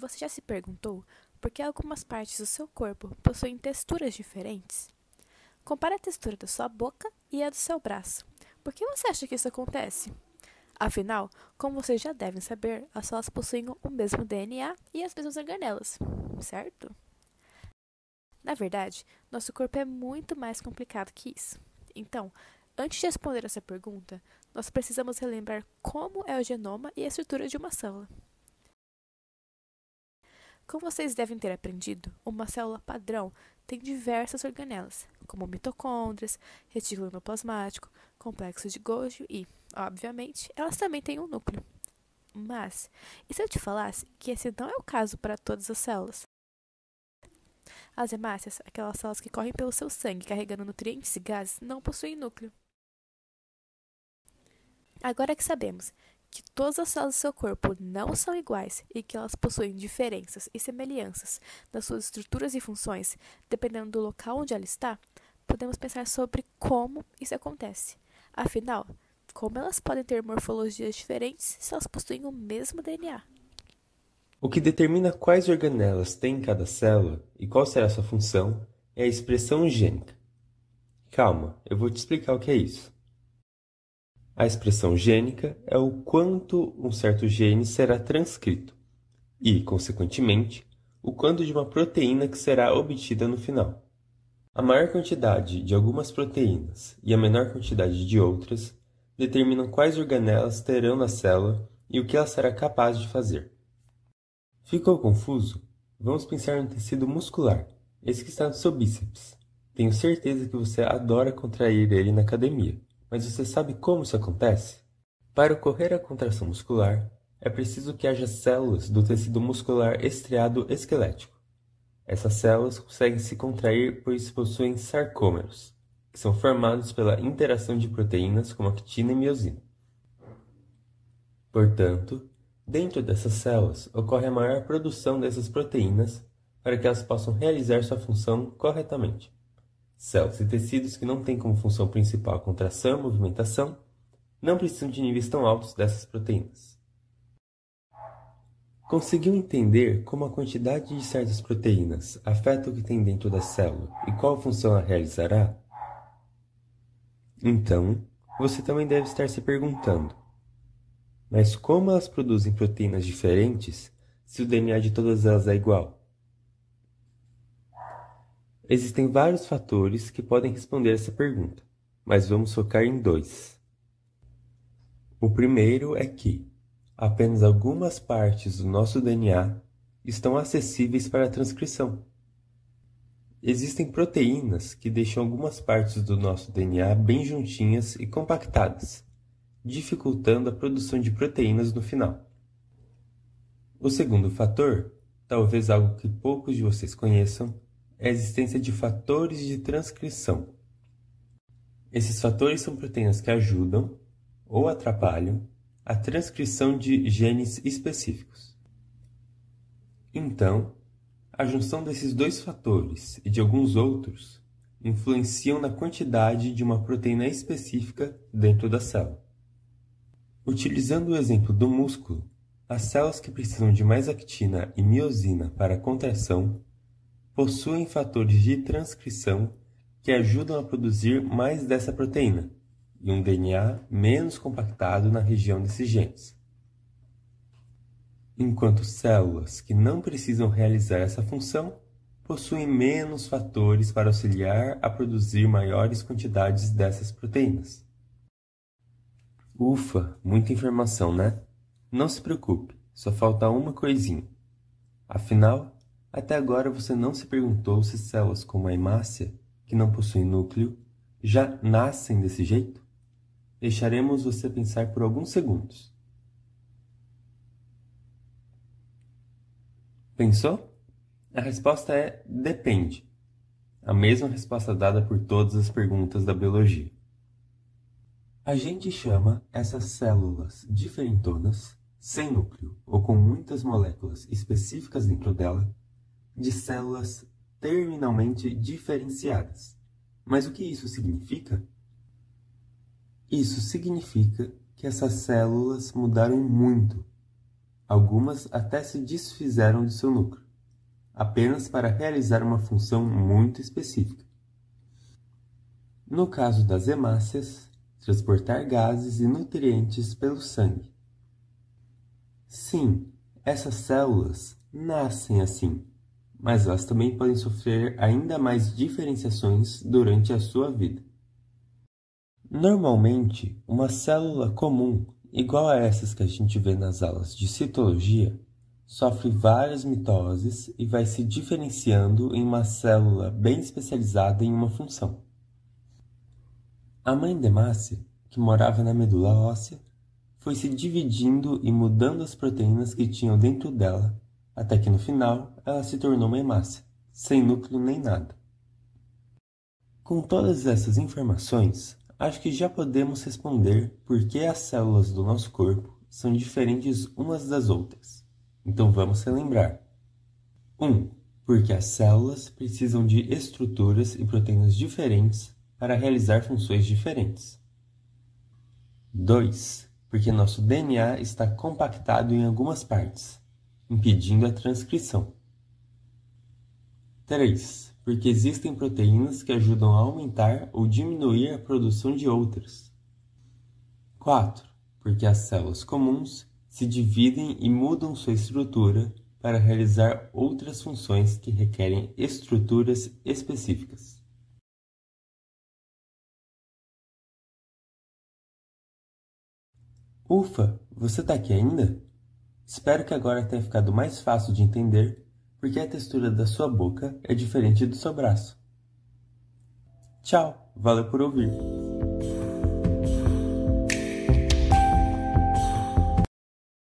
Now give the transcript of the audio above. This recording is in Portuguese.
Você já se perguntou por que algumas partes do seu corpo possuem texturas diferentes? Compare a textura da sua boca e a do seu braço. Por que você acha que isso acontece? Afinal, como vocês já devem saber, as células possuem o mesmo DNA e as mesmas organelas, certo? Na verdade, nosso corpo é muito mais complicado que isso. Então, antes de responder essa pergunta, nós precisamos relembrar como é o genoma e a estrutura de uma célula. Como vocês devem ter aprendido, uma célula padrão tem diversas organelas, como mitocôndrias, retículo endoplasmático, complexo de Golgi e, obviamente, elas também têm um núcleo. Mas, e se eu te falasse que esse não é o caso para todas as células? As hemácias, aquelas células que correm pelo seu sangue carregando nutrientes e gases, não possuem núcleo. Agora que sabemos que todas as células do seu corpo não são iguais e que elas possuem diferenças e semelhanças nas suas estruturas e funções, dependendo do local onde ela está, podemos pensar sobre como isso acontece. Afinal, como elas podem ter morfologias diferentes se elas possuem o mesmo DNA? O que determina quais organelas tem cada célula e qual será sua função é a expressão gênica. Calma, eu vou te explicar o que é isso. A expressão gênica é o quanto um certo gene será transcrito e, consequentemente, o quanto de uma proteína que será obtida no final. A maior quantidade de algumas proteínas e a menor quantidade de outras determinam quais organelas terão na célula e o que ela será capaz de fazer. Ficou confuso? Vamos pensar no tecido muscular, esse que está no seu bíceps. Tenho certeza que você adora contrair ele na academia, mas você sabe como isso acontece? Para ocorrer a contração muscular, é preciso que haja células do tecido muscular estriado esquelético. Essas células conseguem se contrair pois possuem sarcômeros, que são formados pela interação de proteínas como actina e miosina. Portanto, dentro dessas células ocorre a maior produção dessas proteínas para que elas possam realizar sua função corretamente. Células e tecidos que não têm como função principal a contração e movimentação não precisam de níveis tão altos dessas proteínas. Conseguiu entender como a quantidade de certas proteínas afeta o que tem dentro da célula e qual função ela realizará? Então, você também deve estar se perguntando: mas como elas produzem proteínas diferentes se o DNA de todas elas é igual? Existem vários fatores que podem responder essa pergunta, mas vamos focar em dois. O primeiro é que apenas algumas partes do nosso DNA estão acessíveis para a transcrição. Existem proteínas que deixam algumas partes do nosso DNA bem juntinhas e compactadas, dificultando a produção de proteínas no final. O segundo fator, talvez algo que poucos de vocês conheçam, é a existência de fatores de transcrição. Esses fatores são proteínas que ajudam ou atrapalham a transcrição de genes específicos. Então, a junção desses dois fatores e de alguns outros influenciam na quantidade de uma proteína específica dentro da célula. Utilizando o exemplo do músculo, as células que precisam de mais actina e miosina para a contração possuem fatores de transcrição que ajudam a produzir mais dessa proteína e um DNA menos compactado na região desses genes. Enquanto células que não precisam realizar essa função possuem menos fatores para auxiliar a produzir maiores quantidades dessas proteínas. Ufa, muita informação, né? Não se preocupe, só falta uma coisinha. Afinal, até agora você não se perguntou se células como a hemácia, que não possuem núcleo, já nascem desse jeito? Deixaremos você pensar por alguns segundos. Pensou? A resposta é depende. A mesma resposta dada por todas as perguntas da biologia. A gente chama essas células diferentonas, sem núcleo ou com muitas moléculas específicas dentro dela, de células terminalmente diferenciadas. Mas o que isso significa? Isso significa que essas células mudaram muito. Algumas até se desfizeram do seu núcleo, apenas para realizar uma função muito específica. No caso das hemácias, transportar gases e nutrientes pelo sangue. Sim, essas células nascem assim, mas elas também podem sofrer ainda mais diferenciações durante a sua vida. Normalmente, uma célula comum, igual a essas que a gente vê nas aulas de citologia, sofre várias mitoses e vai se diferenciando em uma célula bem especializada em uma função. A mãe de hemácia, que morava na medula óssea, foi se dividindo e mudando as proteínas que tinham dentro dela, até que no final ela se tornou uma hemácia, sem núcleo nem nada. Com todas essas informações, acho que já podemos responder por que as células do nosso corpo são diferentes umas das outras. Então vamos relembrar. 1. Porque as células precisam de estruturas e proteínas diferentes para realizar funções diferentes. 2. Porque nosso DNA está compactado em algumas partes, impedindo a transcrição. 3. Porque existem proteínas que ajudam a aumentar ou diminuir a produção de outras. 4. Porque as células comuns se dividem e mudam sua estrutura para realizar outras funções que requerem estruturas específicas. Ufa, você está aqui ainda? Espero que agora tenha ficado mais fácil de entender porque a textura da sua boca é diferente do seu braço. Tchau, valeu por ouvir!